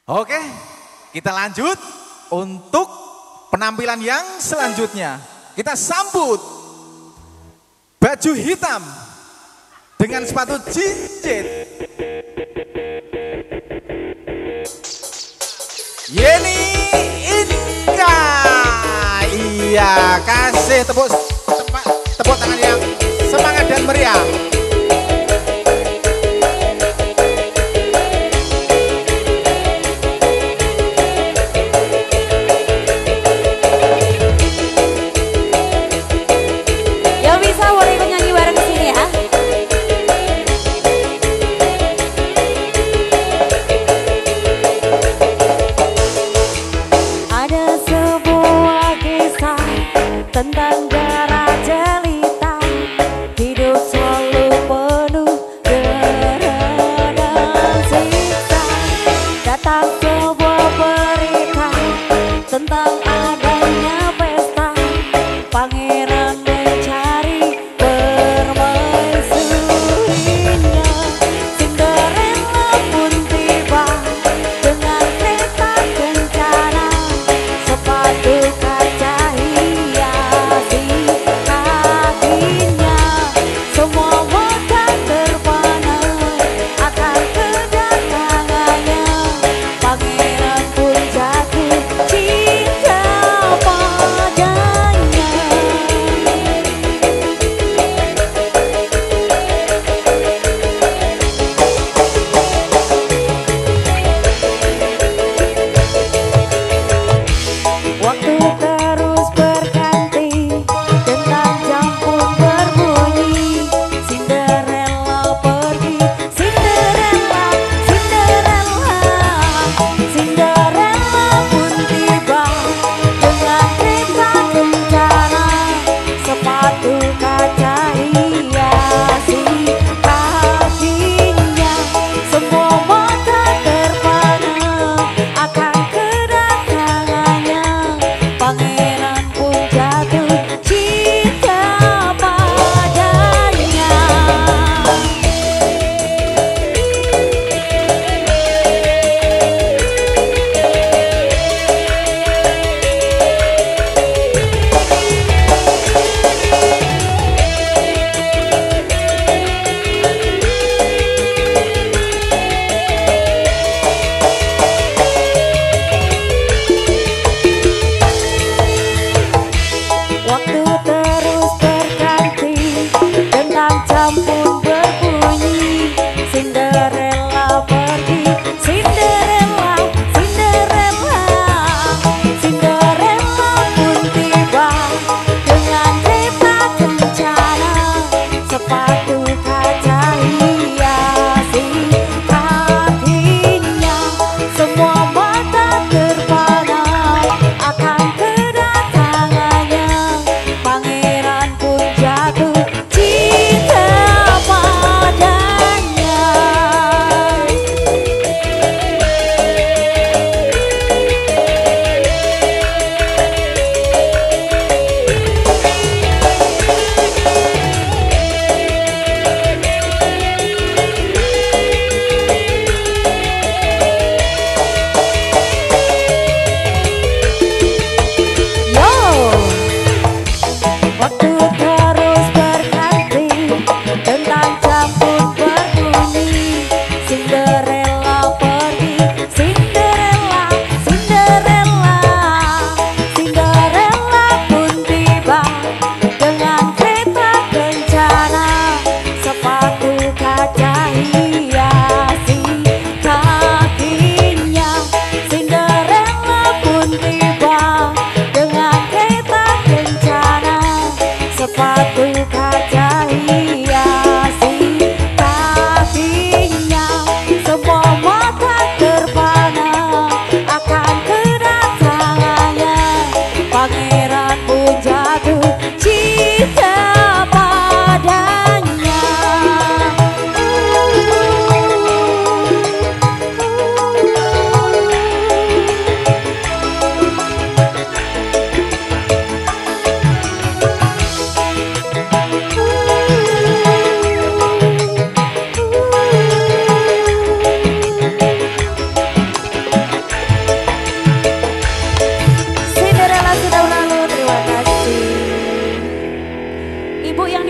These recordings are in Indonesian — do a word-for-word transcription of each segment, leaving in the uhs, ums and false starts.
Oke, kita lanjut untuk penampilan yang selanjutnya. Kita sambut baju hitam dengan sepatu jinjit. Yeni Inka. Iya, kasih tepuk tepuk tangan yang semangat dan meriah. Tentang darah jelita, hidup selalu penuh derah dan siksa. Datang sebuah berita tentang adanya pesta, pangeran mencari permaisurinya. Cinderella pun tiba dengan kereta kencana, sepatu kaca cinta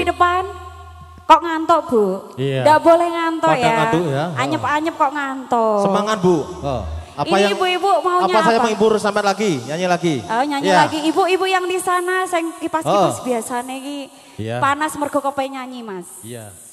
depan. Kok ngantuk Bu? Iya. Nggak boleh ngantuk Pada ya. ngantuk ya. Anyep-anyep kok ngantuk. Semangat Bu. Oh. Apa Ini yang ibu-ibu maunya apa saya apa? menghibur sampai lagi, nyanyi lagi. Oh nyanyi Iya. lagi. Ibu-ibu yang di sana, saya kipas-kipas Oh. biasanya ki Iya. panas mergo kepengen nyanyi Mas. Iya.